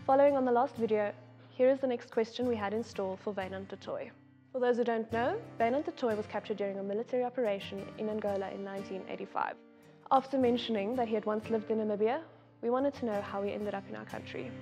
Following on the last video, here is the next question we had in store for Wynand du Toit. For those who don't know, Wynand du Toit was captured during a military operation in Angola in 1985. After mentioning that he had once lived in Namibia, we wanted to know how he ended up in our country.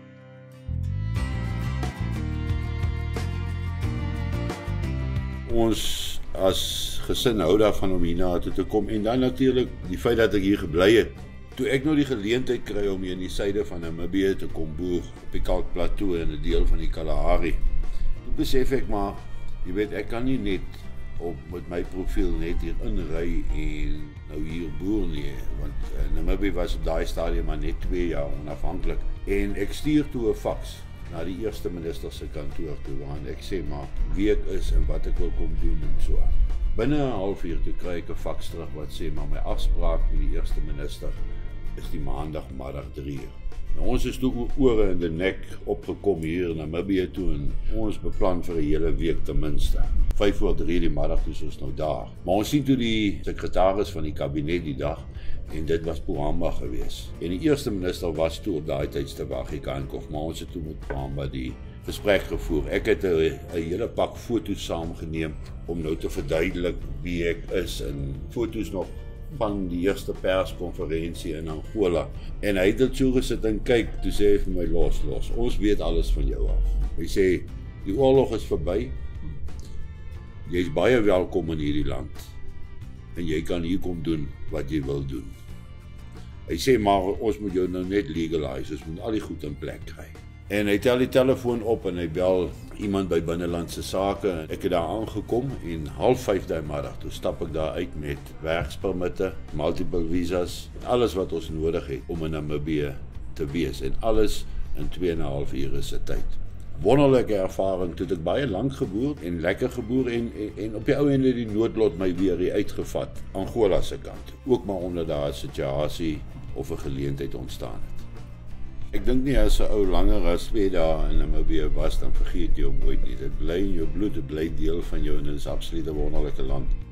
Ons as gesin hou daarvan om hiernatoe te kom en dan natuurlik die feit dat ek hier gebly het. Toe ek nou die geleentheid kry om hier in die suide van Namibië te kom boer op die Kalk Plateau en 'n deel van die Kalahari, toe besef ek maar, jy weet, ek kan nie net met my profiel net hier inry en nou hier boer nie, want Namibië was op daai stadium maar net 2 jaar onafhanklik en ek stuur toe 'n faks na die eerste minister se kantoor toe waarin ek sê maar wie ek is en wat ek wil kom doen en so. Binne 'n halfuur toe kry ek 'n faks terug wat sê maar my afspraak met die eerste minister is die maandagmiddag 3:00. Nou, ons is toe ore in die nek opgekom hier in Namibië toe en ons beplan vir 'n hele week ten minste. 2:55 die middag toe is ons nou daar. Maar ons sien toe die sekretaris van die kabinet die dag en dit was Pohamba gewees. En die eerste minister was toe op daai tydstip Geingob, maar ons het toe met Pohamba die gesprek gevoer. Ek het 'n hele pak foto's saamgeneem om nou te verduidelik wie ek is en foto's nog van die eerste perskonferensie in Angola. En hy het dit so gesit en kyk, toe sê hy vir my, los, ons weet alles van jou af. Hy sê, die oorlog is verby, jy is baie welkom in hierdie land, en jy kan hier kom doen wat jy wil doen. Hy sê, maar ons moet jou nou net legalise, ons moet al die goed in plek kry. En hy tel die telefoon op en hy bel iemand by Binnelandse Sake. Ek het daar aangekom en 4:30 daai middag, toe stap ek daar uit met werkspermitte, multiple visas, en alles wat ons nodig het om in Namibië te wees. En alles in 2,5 ure se tyd. Wonderlike ervaring, toe ek baie lank geboer en lekker geboer en op die ou ende die noodlot my weer hier uitgevat, Angola se kant. Ook maar omdat daar 'n situasie of 'n geleentheid ontstaan het. Ek dink nie as 'n ou langer as 2 dae in Namibië was, dan vergeet jy hom ooit nie. Dit bly in jou bloed, dit bly deel van jou en dit is absoluut 'n wonderlike land.